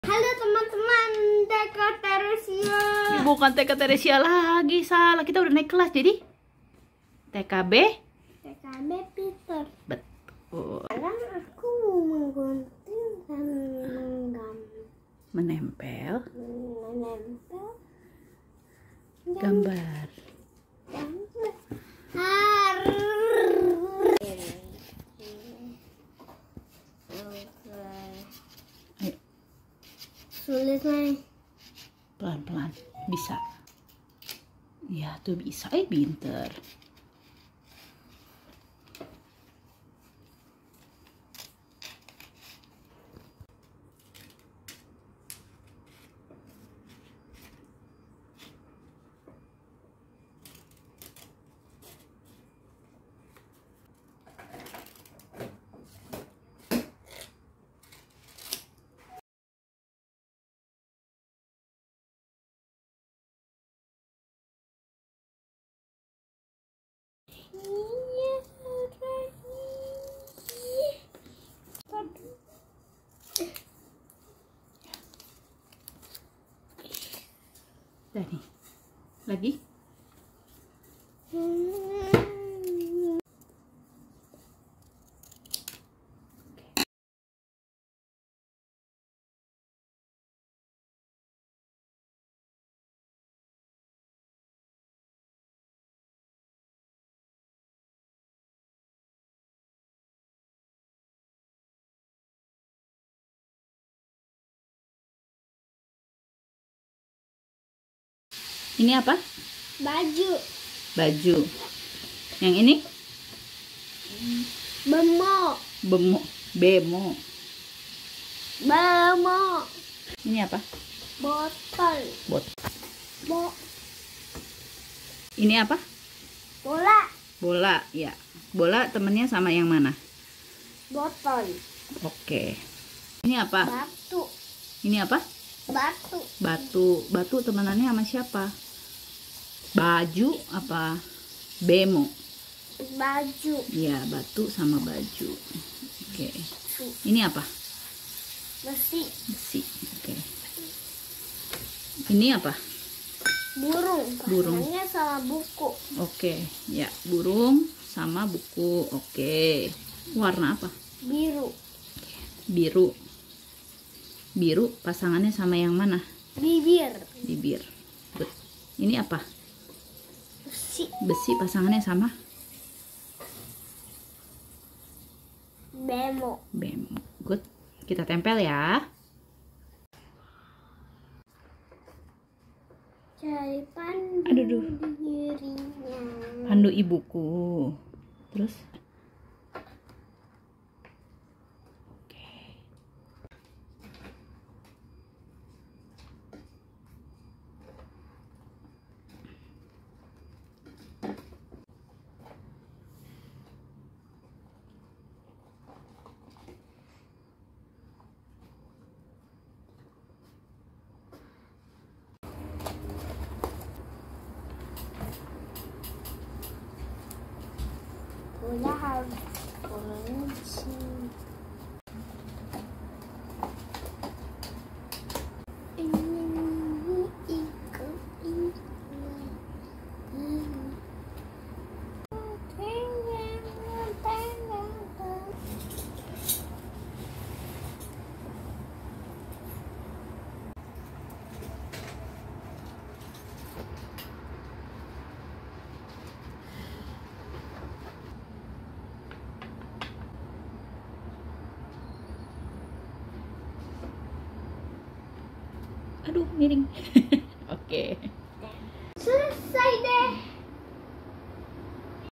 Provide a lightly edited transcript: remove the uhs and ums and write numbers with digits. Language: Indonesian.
Halo teman-teman, Teka Teresia. Bukan TK Teresia lagi, salah. Kita udah naik kelas, jadi TKB Peter. betul. Sekarang aku menggunting dan Menempel menempel gambar. Ayo, Sulit nih. pelan-pelan. Bisa. Ya, tuh bisa. Pinter. Dah nih. Lagi. Ini apa? Baju. Baju. Yang ini? Bemo. Bemo. Bemo. Ini apa? Botol. Ini apa? Bola. Bola, ya. Bola temennya sama yang mana? Botol. Oke. Ini apa? Batu. Ini apa? Batu. Batu. Batu temenannya sama siapa? Baju apa? Bemo. Baju. Ya, batu sama baju. Oke. Ini apa? Besi. Besi. Oke. Ini apa? Burung. Burung. Pasangnya sama buku. Oke. Ya, burung sama buku. Oke. Warna apa? Biru. Biru. Biru pasangannya sama yang mana? Bibir. Bibir. Good. Ini apa? Besi. Besi pasangannya sama? Bemo. Bemo. Good. Kita tempel ya. Cari pandu Aduh. dirinya. Pandu ibuku. Terus? Oke. Bola harus kunci. Aduh, miring. Oke. Selesai deh.